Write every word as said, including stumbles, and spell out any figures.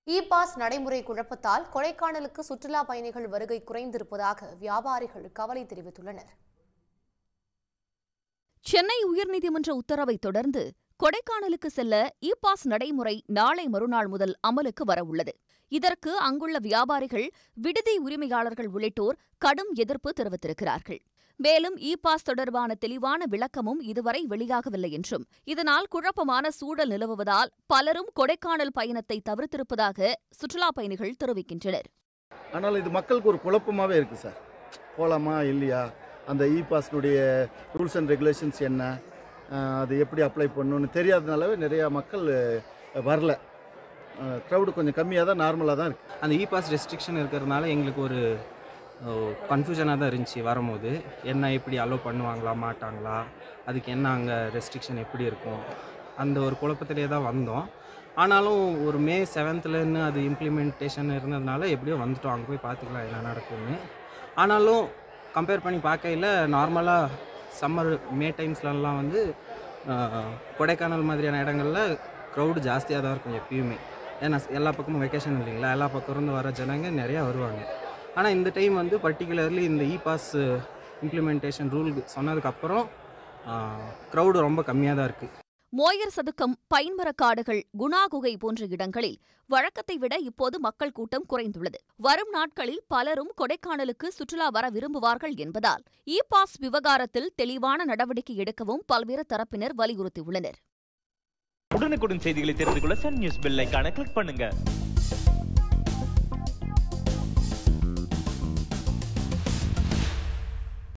E pass நடைமுறை குழப்பத்தால் கொடைக்கானலுக்கு சுற்றுலா பயணிகள் வருகை குறைந்திருப்பதாக வியாபாரிகள் கவலை தெரிவித்துள்ளனர். சென்னை உயர்நீதிமன்ற உத்தரவை தொடர்ந்து கொடைக்கானலுக்கு செல்ல இ பாஸ் நடைமுறை நாளை மறுநாள் முதல் அமலுக்கு வரவுள்ளது. இதற்கு அங்குள்ள வியாபாரிகள், விடுதி உரிமையாளர்கள் உள்ளிட்டோர் கடும் எதிர்ப்பு தெரிவித்திருக்கிறார்கள். மேலும் இ பாஸ் தொடர்பான தெளிவான விளக்கமும் இதுவரை வெளியாகவில்லை என்றும், இதனால் குழப்பமான சூழல் நிலவுவதால் பலரும் கொடைக்கானல் பயணத்தை தவிர்த்திருப்பதாக சுற்றுலா பயணிகள் தெரிவிக்கின்றனர். ஆனால் இது மக்களுக்கு ஒரு குழப்பமாகவே இருக்குது சார். போகலாமா இல்லையா, அந்த இ பாஸ்னுடைய ரூல்ஸ் அண்ட் ரெகுலேஷன்ஸ் என்ன, அது எப்படி அப்ளை பண்ணணும்னு தெரியாதனாலவே நிறையா மக்கள் வரல. க்ரௌடு கொஞ்சம் கம்மியாக தான், நார்மலாக தான் இருக்குது. அந்த இ பாஸ் ரெஸ்ட்ரிக்ஷன் இருக்கிறதுனால எங்களுக்கு ஒரு கன்ஃபியூஷனாக தான் இருந்துச்சு. வரும்போது என்ன எப்படி அலோவ் பண்ணுவாங்களா மாட்டாங்களா, அதுக்கு என்ன அங்கே ரெஸ்ட்ரிக்ஷன் எப்படி இருக்கும், அந்த ஒரு குழப்பத்திலே தான் வந்தோம். ஆனாலும் ஒரு மே செவன்த்துலேருந்து அது இம்ப்ளிமெண்டேஷன் இருந்ததுனால எப்படியோ வந்துட்டோம். அங்கே போய் பார்த்துக்கலாம் என்ன நடக்கும்னு. ஆனாலும் கம்பேர் பண்ணி பார்க்கையில் நார்மலாக சம்மர் மே டைம்ஸ்லலாம் வந்து கொடைக்கானல் மாதிரியான இடங்களில் க்ரௌடு ஜாஸ்தியாக தான் இருக்கும் எப்பயுமே. ஏன்னா எல்லா பக்கமும் வெக்கேஷன் இல்லைங்களா, எல்லா பக்கம் இருந்து வர ஜனங்க நிறையா வருவாங்க. ஆனால் இந்த டைம் வந்து பர்டிகுலர்லி இந்த இ பாஸ் இம்ப்ளிமெண்டேஷன் ரூல் சொன்னதுக்கப்புறம் க்ரௌடு ரொம்ப கம்மியாக தான் இருக்குது. மோயர் சதுக்கம், பைன்மரக்காடுகள், குணா குகை போன்ற இடங்களில் வழக்கத்தை விட இப்போது மக்கள் கூட்டம் குறைந்துள்ளது. வரும் நாட்களில் பலரும் கொடைக்கானலுக்கு சுற்றுலா வர விரும்புவார்கள் என்பதால் இ பாஸ் விவகாரத்தில் தெளிவான நடவடிக்கை எடுக்கவும் பல்வேறு தரப்பினர் வலியுறுத்தியுள்ளனர். உடனுக்குடன் செய்திகளை தெரிந்து கொள்ள சன் நியூஸ் பெல் ஐகானை கிளிக் பண்ணுங்க.